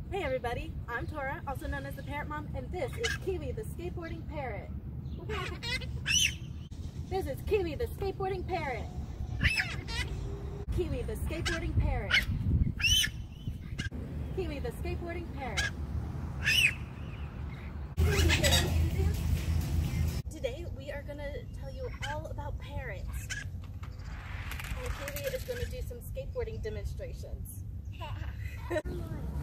Hey everybody, I'm Tora, also known as the Parrot Mom, and this is Kiwi the Skateboarding Parrot. This is Kiwi the Skateboarding Parrot. Kiwi the Skateboarding Parrot. Kiwi the Skateboarding Parrot. Today we are going to tell you all about parrots. And Kiwi is going to do some skateboarding demonstrations.